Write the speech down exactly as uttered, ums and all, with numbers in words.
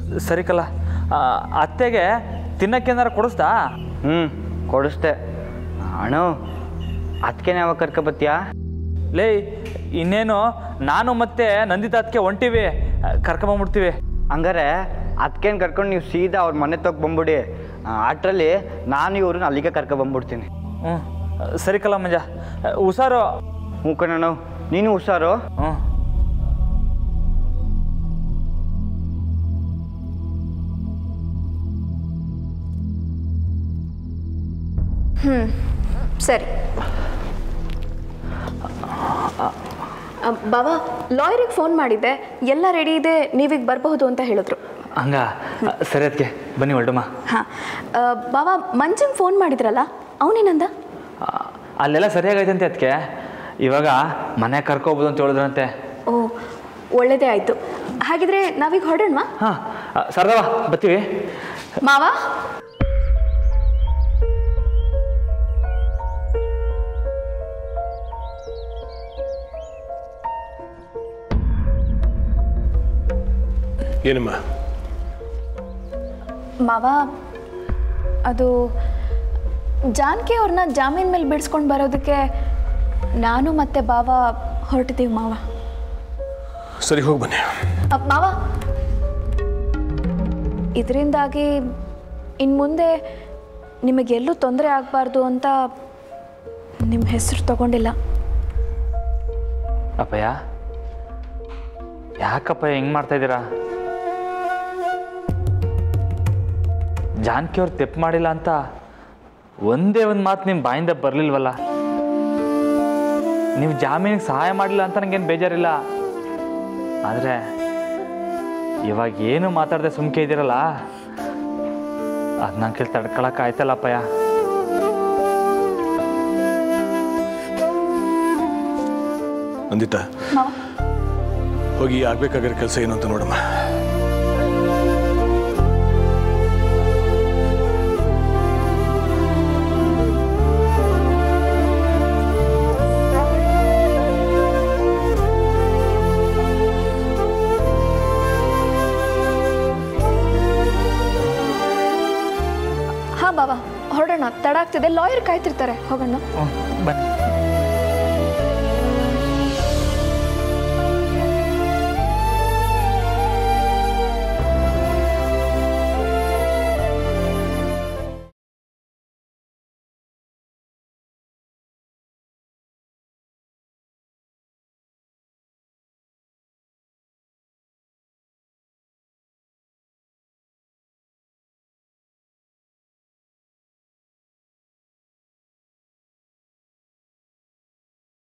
ಸರಿ ಕಲ್ಲ, ಅತ್ತೆಗೆ ತಿನ್ನಕ್ಕೇನಾರು ಕೊಡಿಸ್ದಾ? ಹ್ಞೂ ಕೊಡಿಸ್ದೆ. ಅಣ್ಣ ಅದಕ್ಕೇನೆ ಯಾವಾಗ ಕರ್ಕೊಬತ್ತೀಯಾ? ಲೇ ಇನ್ನೇನು ನಾನು ಮತ್ತೆ ನಂದಿತಾ ಅದಕ್ಕೆ ಹೊಂಟಿವಿ, ಕರ್ಕೊಂಬಂದ್ಬಿಡ್ತೀವಿ. ಹಂಗಾರೆ ಅದಕ್ಕೇನು ಕರ್ಕೊಂಡು ನೀವು ಸೀದಾ ಅವ್ರ ಮನೆ ತಗ ಬಂದ್ಬಿಡಿ. ಅಷ್ಟರಲ್ಲಿ ನಾನು ಇವ್ರನ್ನ ಅಲ್ಲಿಗೆ ಕರ್ಕೊಬಂದ್ಬಿಡ್ತೀನಿ. ಹ್ಞೂ ಸರಿ ಕಲ್ಲ ಮಂಜ, ಹುಷಾರು. ಹ್ಞೂ ಕಣಣ್ಣ, ನೀನು ಹುಷಾರು. ಹ್ಞೂ ಹ್ಞೂ ಸರಿ. ಬಾಬಾ, ಲಾಯರಿಗೆ ಫೋನ್ ಮಾಡಿದ್ದೆ, ಎಲ್ಲ ರೆಡಿ ಇದೆ, ನೀವೀಗ ಬರಬಹುದು ಅಂತ ಹೇಳಿದ್ರು. ಹಂಗ ಸರಿ ಅದಕ್ಕೆ ಬನ್ನಿ ಹೊರಡಮ್ಮ. ಹಾಂ ಬಾಬಾ, ಮಂಜಂಗೆ ಫೋನ್ ಮಾಡಿದ್ರಲ್ಲ, ಅವನೇನಂದ? ಅಲ್ಲೆಲ್ಲ ಸರಿಯಾಗೈತಂತೆ ಅದಕ್ಕೆ, ಇವಾಗ ಮನೆ ಕರ್ಕೋಬೋದು ಅಂತ ಹೇಳಿದ್ರಂತೆ. ಓ ಒಳ್ಳೇದೇ ಆಯಿತು. ಹಾಗಿದ್ರೆ ನಾವೀಗ ಹೊರಡೋಣವಾ? ಹಾಂ ಸರ್ದವ ಬರ್ತೀವಿ. ಮಾವ ಏನಮ್ಮ? ಮಾವ, ಅದು ಜಾನಕಿ ಅವ್ರನ್ನ ಜಾಮೀನ್ ಮೇಲೆ ಬಿಡಿಸ್ಕೊಂಡು ಬರೋದಕ್ಕೆ ನಾನು ಮತ್ತೆ ಬಾವ ಹೊರಟಿದ್ದೀವಿ ಮಾವ. ಸರಿ ಹೋಗಿ ಬನ್ನಿ. ಮಾವ, ಇದರಿಂದಾಗಿ ಇನ್ನು ಮುಂದೆ ನಿಮಗೆಲ್ಲೂ ತೊಂದರೆ ಆಗಬಾರ್ದು ಅಂತ ನಿಮ್ಮ ಹೆಸರು ತಗೊಂಡಿಲ್ಲ. ಅಪ್ಪಯ್ಯ, ಯಾಕಪ್ಪ ಹೆಂಗೆ ಮಾಡ್ತಾ ಇದ್ದೀರಾ? ಜಾನಕಿ ಅವ್ರು ತೆಪ್ಪು ಮಾಡಿಲ್ಲ ಅಂತ ಒಂದೇ ಒಂದು ಮಾತು ನಿಮ್ಮ ಬಾಯಿಂದ ಬರಲಿಲ್ವಲ್ಲ? ನೀವು ಜಾಮೀನಿಗೆ ಸಹಾಯ ಮಾಡಿಲ್ಲ ಅಂತ ನನಗೇನು ಬೇಜಾರಿಲ್ಲ, ಆದರೆ ಇವಾಗ ಏನು ಮಾತಾಡದೆ ಸುಮ್ಕೆ ಇದ್ದೀರಲ್ಲ, ಅದು ನನ್ನ ಕೈಲಿ ತಡ್ಕೊಳಕ್ಕೆ ಆಯ್ತಲ್ಲಪ್ಪಯ್ಯ. ನಂದಿತಾ, ಹೋಗಿ ಆಗ್ಬೇಕಾಗಿರೋ ಕೆಲಸ ಏನು ಅಂತ ನೋಡಮ್ಮ. ಹಾ ಬಾಬಾ, ಹೊರಡೋಣ, ತಡ ಆಗ್ತಿದೆ, ಲಾಯರ್ ಕಾಯ್ತಿರ್ತಾರೆ, ಹೋಗೋಣ. ಬನ್ನಿ.